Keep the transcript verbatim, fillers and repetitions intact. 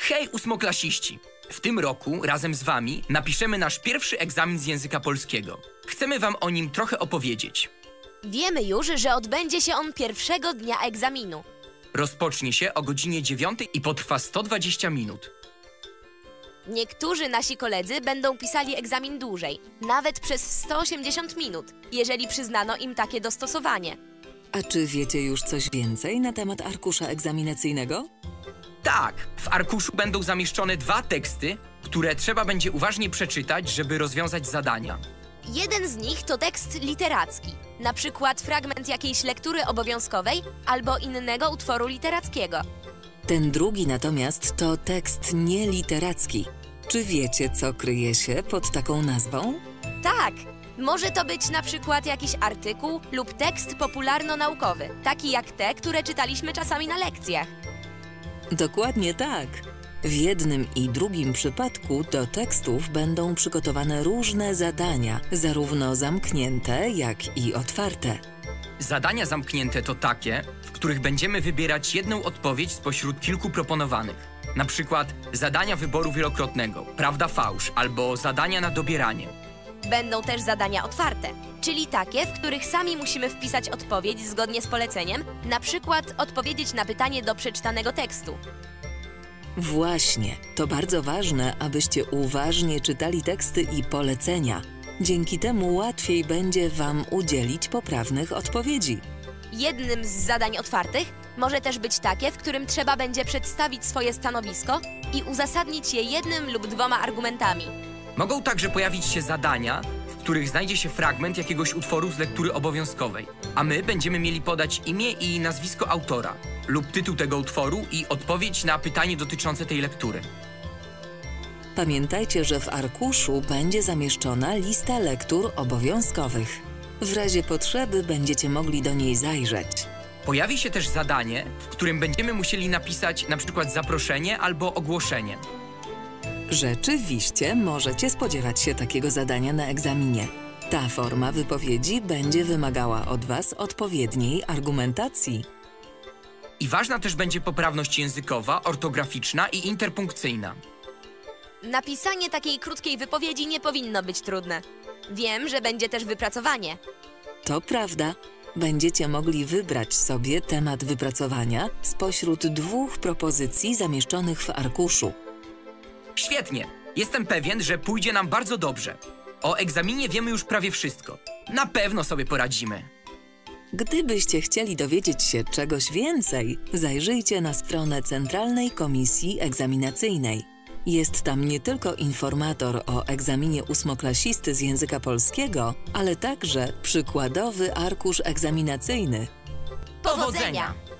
Hej, ósmoklasiści! W tym roku razem z wami napiszemy nasz pierwszy egzamin z języka polskiego. Chcemy wam o nim trochę opowiedzieć. Wiemy już, że odbędzie się on pierwszego dnia egzaminu. Rozpocznie się o godzinie dziewiątej i potrwa sto dwadzieścia minut. Niektórzy nasi koledzy będą pisali egzamin dłużej, nawet przez sto osiemdziesiąt minut, jeżeli przyznano im takie dostosowanie. A czy wiecie już coś więcej na temat arkusza egzaminacyjnego? Tak, w arkuszu będą zamieszczone dwa teksty, które trzeba będzie uważnie przeczytać, żeby rozwiązać zadania. Jeden z nich to tekst literacki, na przykład fragment jakiejś lektury obowiązkowej albo innego utworu literackiego. Ten drugi natomiast to tekst nieliteracki. Czy wiecie, co kryje się pod taką nazwą? Tak, może to być na przykład jakiś artykuł lub tekst popularno-naukowy, taki jak te, które czytaliśmy czasami na lekcjach. Dokładnie tak. W jednym i drugim przypadku do tekstów będą przygotowane różne zadania, zarówno zamknięte, jak i otwarte. Zadania zamknięte to takie, w których będziemy wybierać jedną odpowiedź spośród kilku proponowanych. Na przykład zadania wyboru wielokrotnego, prawda-fałsz albo zadania na dobieranie. Będą też zadania otwarte, czyli takie, w których sami musimy wpisać odpowiedź zgodnie z poleceniem, na przykład odpowiedzieć na pytanie do przeczytanego tekstu. Właśnie, to bardzo ważne, abyście uważnie czytali teksty i polecenia. Dzięki temu łatwiej będzie wam udzielić poprawnych odpowiedzi. Jednym z zadań otwartych może też być takie, w którym trzeba będzie przedstawić swoje stanowisko i uzasadnić je jednym lub dwoma argumentami. Mogą także pojawić się zadania, w których znajdzie się fragment jakiegoś utworu z lektury obowiązkowej, a my będziemy mieli podać imię i nazwisko autora lub tytuł tego utworu i odpowiedź na pytanie dotyczące tej lektury. Pamiętajcie, że w arkuszu będzie zamieszczona lista lektur obowiązkowych. W razie potrzeby będziecie mogli do niej zajrzeć. Pojawi się też zadanie, w którym będziemy musieli napisać na przykład zaproszenie albo ogłoszenie. Rzeczywiście możecie spodziewać się takiego zadania na egzaminie. Ta forma wypowiedzi będzie wymagała od was odpowiedniej argumentacji. I ważna też będzie poprawność językowa, ortograficzna i interpunkcyjna. Napisanie takiej krótkiej wypowiedzi nie powinno być trudne. Wiem, że będzie też wypracowanie. To prawda. Będziecie mogli wybrać sobie temat wypracowania spośród dwóch propozycji zamieszczonych w arkuszu. Świetnie! Jestem pewien, że pójdzie nam bardzo dobrze. O egzaminie wiemy już prawie wszystko. Na pewno sobie poradzimy. Gdybyście chcieli dowiedzieć się czegoś więcej, zajrzyjcie na stronę Centralnej Komisji Egzaminacyjnej. Jest tam nie tylko informator o egzaminie ósmoklasisty z języka polskiego, ale także przykładowy arkusz egzaminacyjny. Powodzenia!